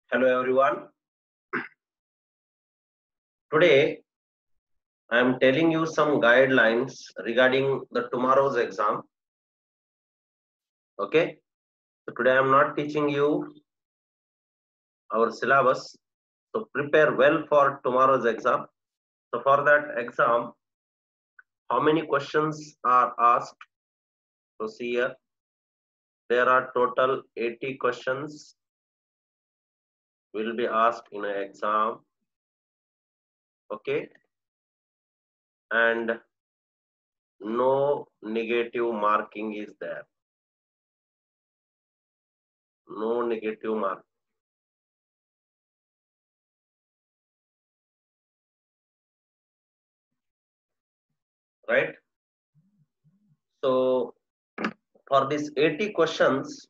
Hello everyone. Today I am telling you some guidelines regarding the tomorrow's exam. Okay. So today I am not teaching you our syllabus. So prepare well for tomorrow's exam. So for that exam, how many questions are asked? So see here, there are total 80 questions will be asked in an exam. Okay. And no negative marking is there. No negative mark. Right. So for these 80 questions,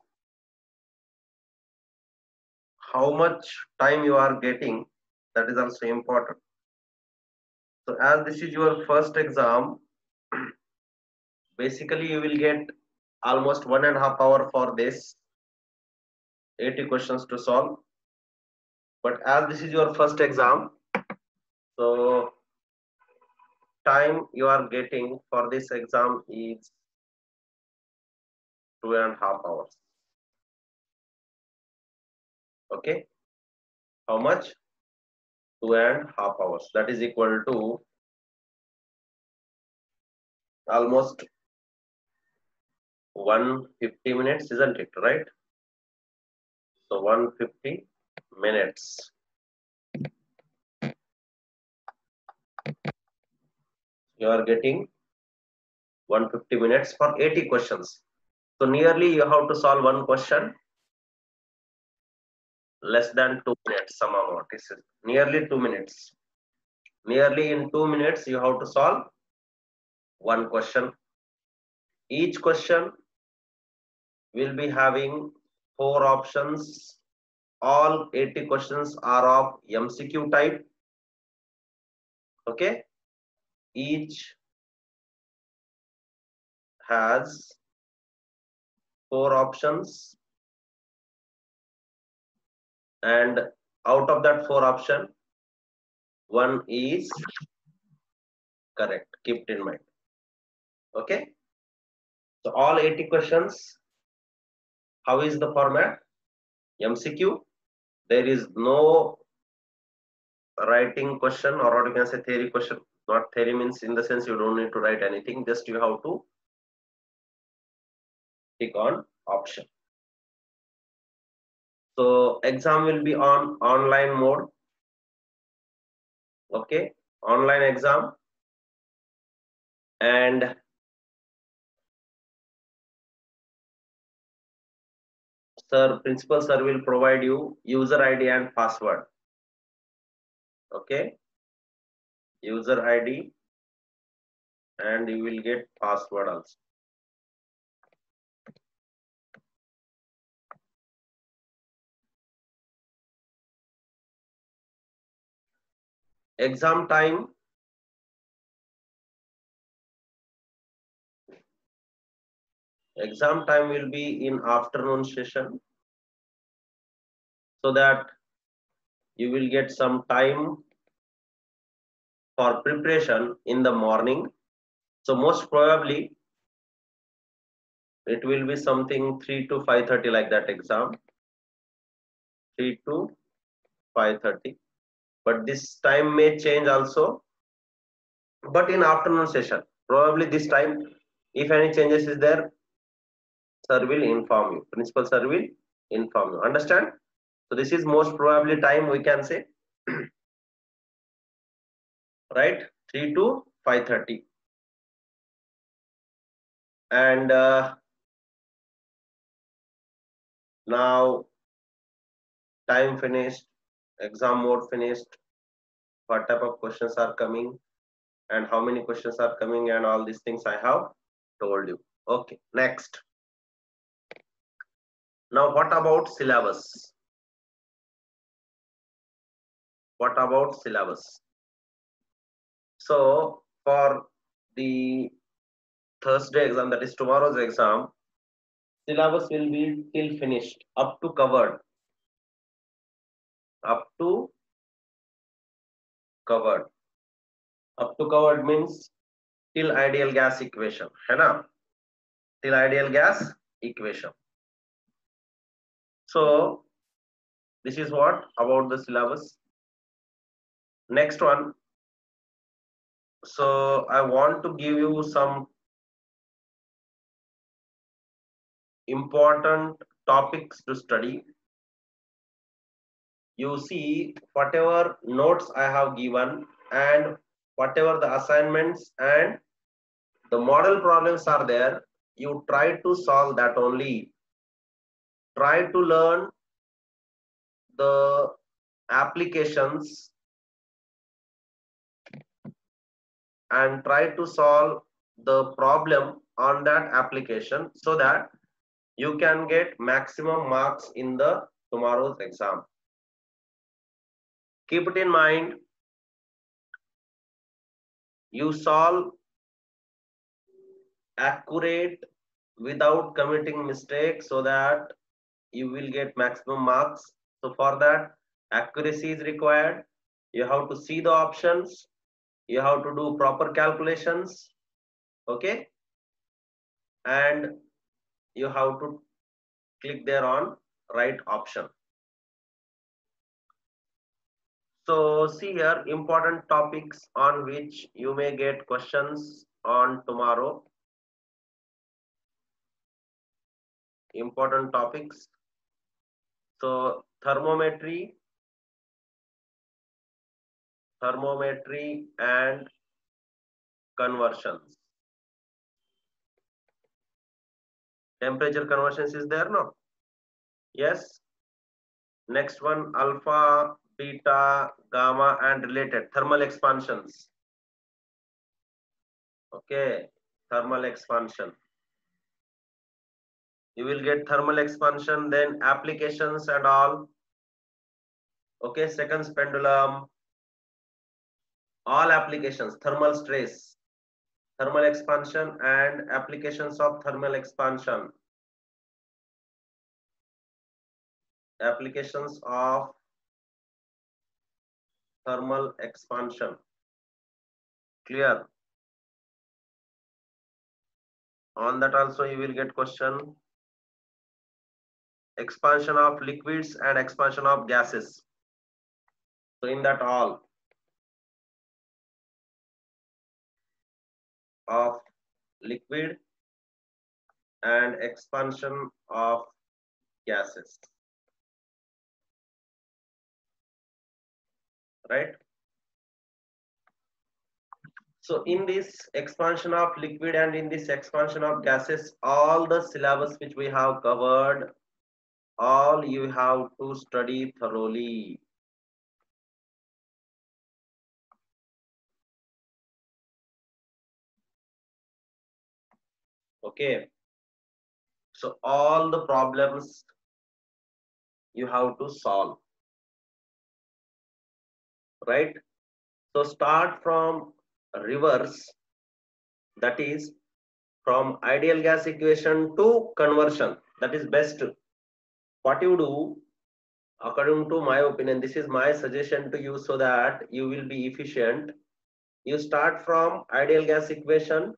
how much time you are getting, that is also important. So as this is your first exam, basically you will get almost 1.5 hours for this 80 questions to solve. But as this is your first exam, so time you are getting for this exam is 2.5 hours. Okay, how much? 2.5 hours. That is equal to almost 150 minutes, isn't it? Right? So 150 minutes. You are getting 150 minutes for 80 questions. So nearly you have to solve one question less than 2 minutes. Some amount is nearly 2 minutes. Nearly in 2 minutes you have to solve one question. Each question will be having four options. All 80 questions are of MCQ type. Okay. Each has four options, and out of that four option, one is correct. Keep it in mind. Okay. So all 80 questions, how is the format? MCQ. There is no writing question, or what you can say theory question. Not theory means in the sense you don't need to write anything. Just you have to click on option. So exam will be on online mode. Okay. Online exam. And principal sir will provide you user ID and password. Okay. User ID and you will get password also. Exam time will be in afternoon session, so that you will get some time for preparation in the morning. So most probably it will be something 3 to 5:30 like that exam. 3 to 5:30. But this time may change also. But in afternoon session, probably this time, if any changes is there, sir will inform you. Principal sir will inform you. Understand? So this is most probably time we can say, right? 3 to 5:30. And now time finished, exam mode finished, what type of questions are coming and how many questions are coming and all these things I have told you. Okay, next. Now what about syllabus? What about syllabus? So for the Thursday exam, that is tomorrow's exam, syllabus will be till finished, up to covered. Up to covered. Up to covered means till ideal gas equation, है ना? Till ideal gas equation. So this is what about the syllabus. Next one. So I want to give you some important topics to study. You see whatever notes I have given and whatever the assignments and the model problems are there, you try to solve that only. Try to learn the applications and try to solve the problem on that application so that you can get maximum marks in the tomorrow's exam. Keep it in mind, you solve accurate without committing mistakes so that you will get maximum marks. So for that, accuracy is required. You have to see the options. You have to do proper calculations. Okay. And you have to click there on right option. So see here, important topics on which you may get questions on tomorrow. Important topics. So thermometry and conversions. Temperature conversions is there, no? Yes. Next one, alpha, beta, gamma, and related thermal expansions. Okay, thermal expansion. You will get thermal expansion, then applications and all. Okay, seconds pendulum, all applications, thermal stress, thermal expansion, and applications of thermal expansion. Applications of thermal expansion. Clear? On that also you will get question. Expansion of liquids and expansion of gases. So in that all of liquid and expansion of gases. Right? So in this expansion of liquid and in this expansion of gases, all the syllabus which we have covered, all you have to study thoroughly. Okay. So all the problems you have to solve. Right? So start from reverse, that is from ideal gas equation to conversion. That is best. What you do, according to my opinion, this is my suggestion to you so that you will be efficient. You start from ideal gas equation.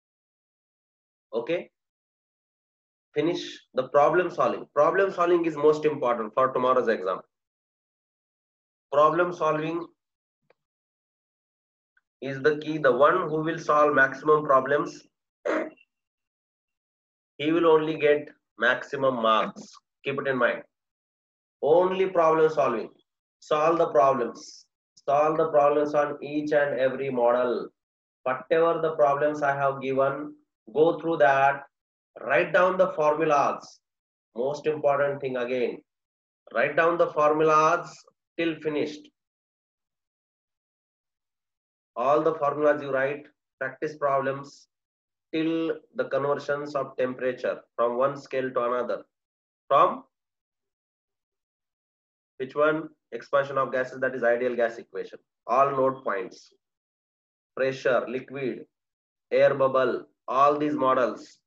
Okay. Finish the problem solving. Problem solving is most important for tomorrow's exam. Problem solving is the key. The one who will solve maximum problems, he will only get maximum marks. Keep it in mind. Only problem solving. Solve the problems. Solve the problems on each and every model. Whatever the problems I have given, go through that. Write down the formulas. Most important thing again. Write down the formulas till finished. All the formulas you write, practice problems till the conversions of temperature from one scale to another. From which one? Expansion of gases, that is ideal gas equation. All note points. Pressure, liquid, air bubble, all these models.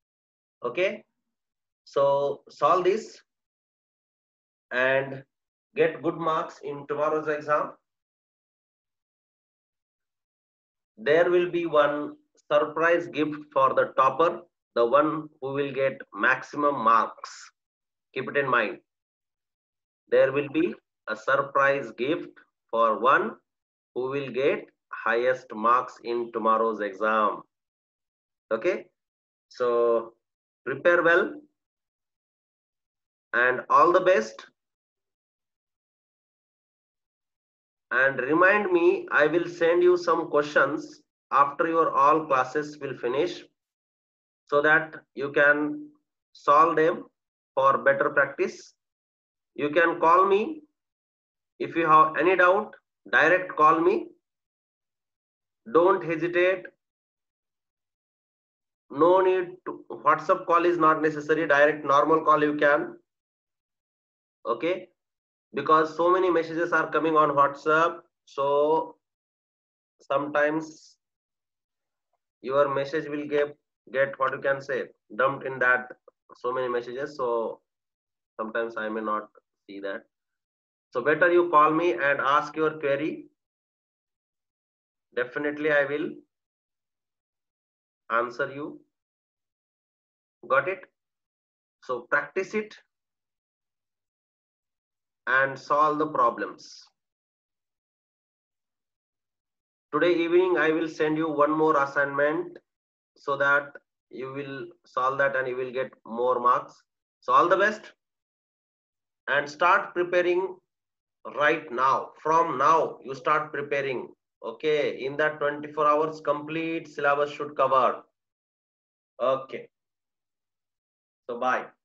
Okay. So solve this and get good marks in tomorrow's exam, there will be one surprise gift for the topper, the one who will get maximum marks. Keep it in mind. There will be a surprise gift for one who will get highest marks in tomorrow's exam. Okay, so prepare well and all the best. And remind me, I will send you some questions after your all classes will finish, so that you can solve them for better practice. You can call me if you have any doubt. Direct call me. Don't hesitate. No need to WhatsApp call is not necessary. Direct normal call you can. Okay, because so many messages are coming on WhatsApp, so sometimes your message will get what you can say dumped in that so many messages, so sometimes I may not see that. So better you call me and ask your query. Definitely I will answer you. Got it? So practice it and solve the problems. Today evening I will send you one more assignment, so that you will solve that and you will get more marks. So all the best, and start preparing right now. From now you start preparing. Okay, in that 24 hours complete syllabus should cover. Okay, so bye.